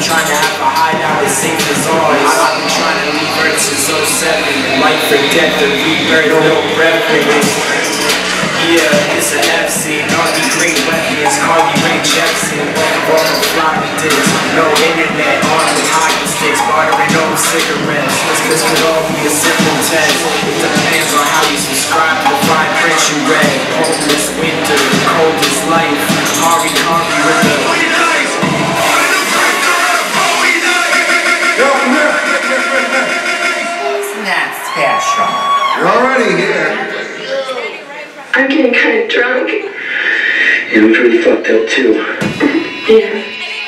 trying to have a hideout as safe as ours. I've been trying to leave Earth since '07. Life or death, the rebirth, no reference. Yeah, it's an FC, naughty great weapons, Cardi Ray Jepsen, walk on floppy disks, no internet, armed with hockey sticks, bartering old cigarettes. This could all be a simple test. It depends on how you subscribe to the fine print you read. Hopeless winter, coldest life, Harvey with the... That's special. You're already here. I'm getting kind of drunk. Yeah, I'm pretty fucked up too. Yeah.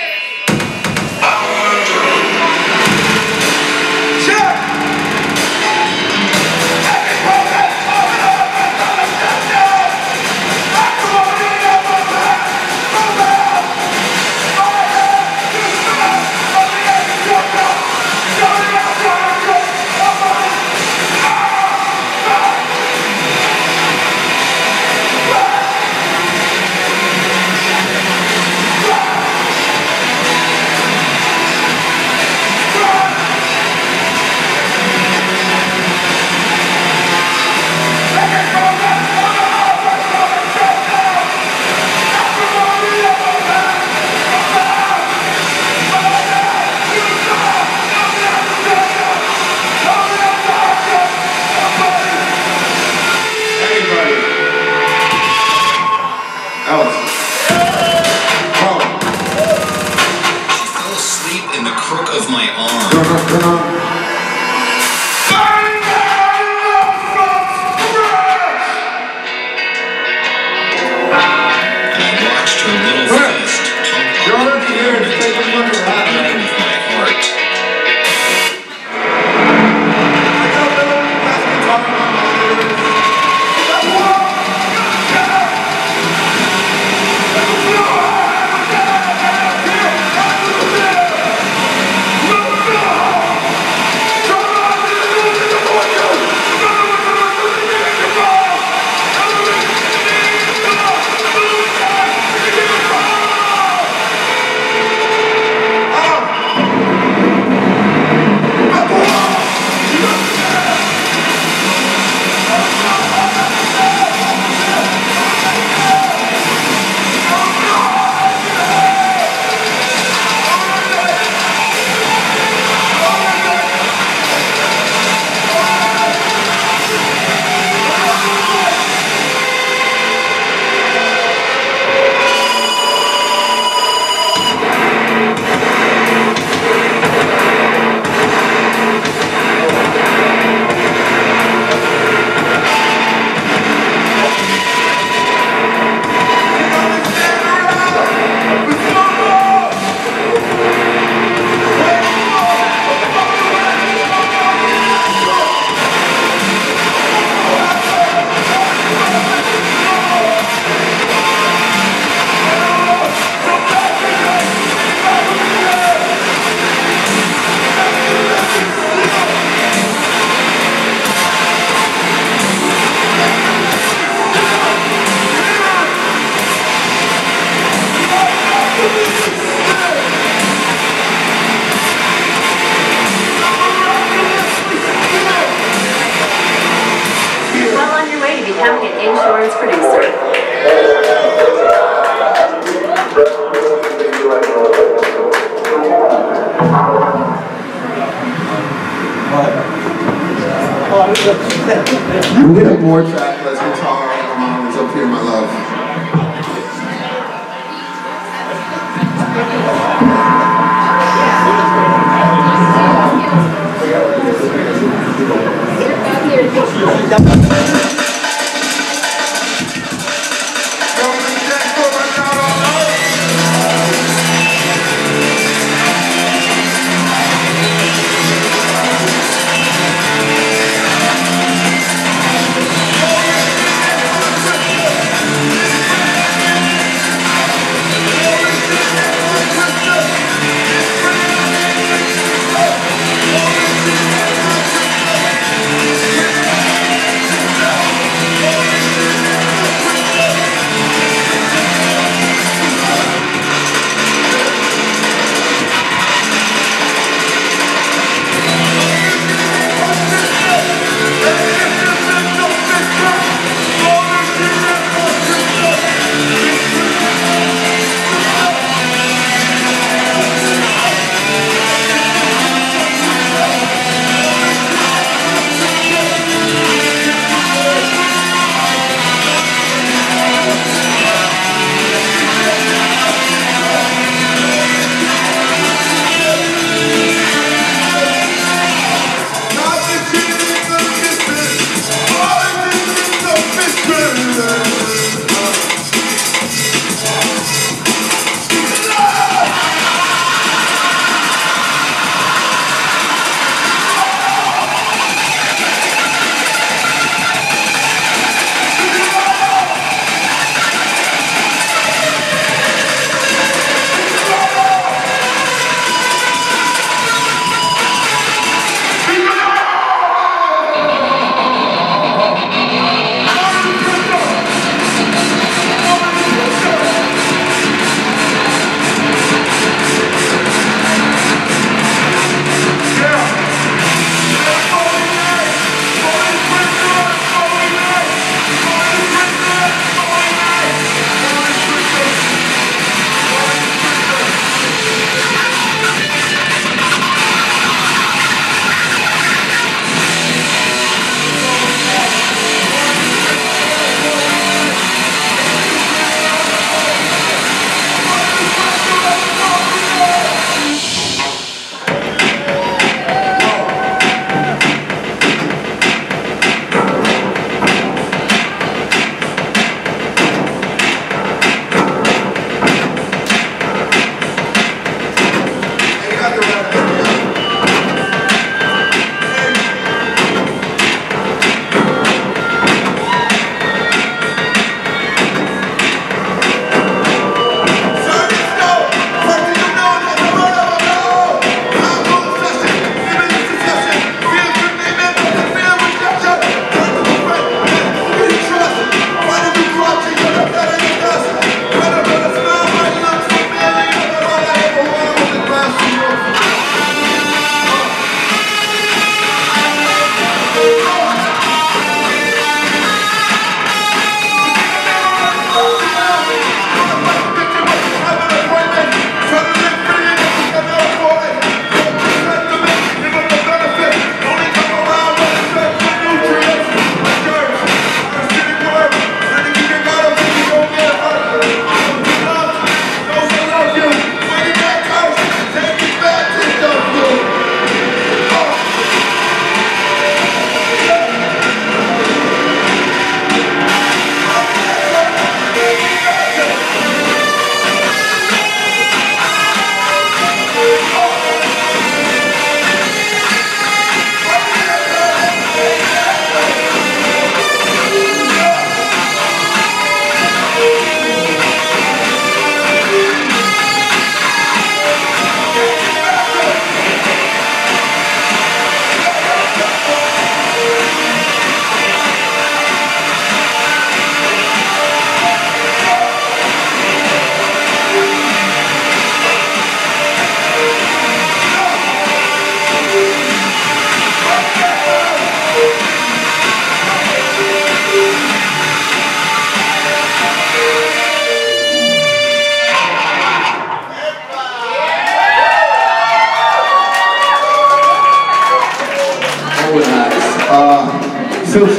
We have more trackless guitar. It's up here, my love.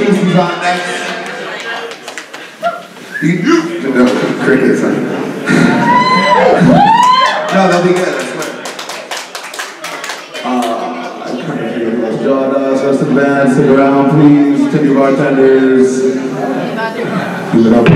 Souleidis is on next. Crickets, huh? No, they'll be good, I swear. I'm trying to figure out who else. Rest of the band, stick around, please. Tip your bartenders. Keep it up.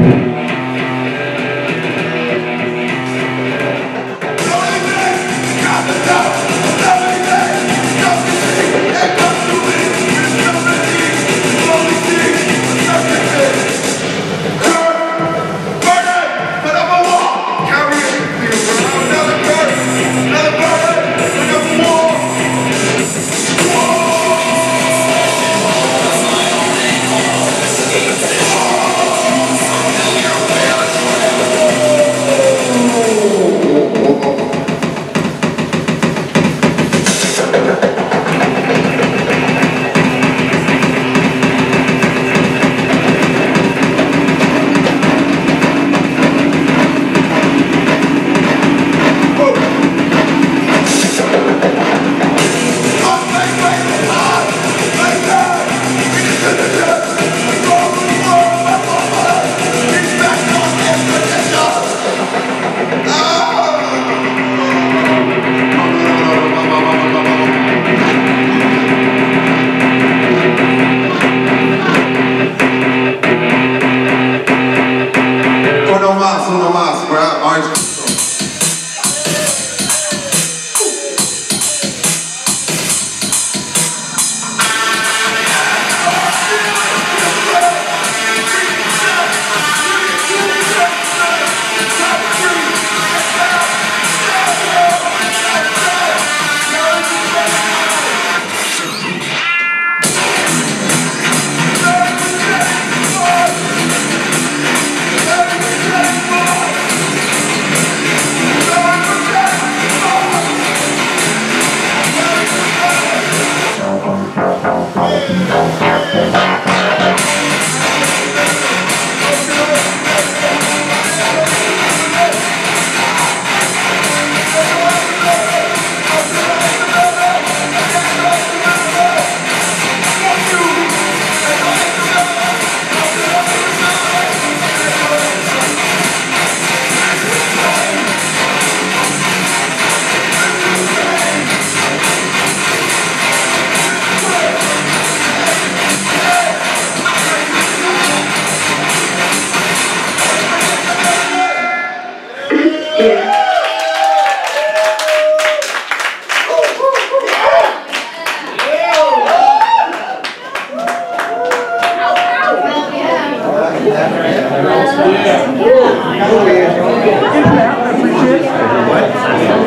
Uno más, grab orange. Yeah.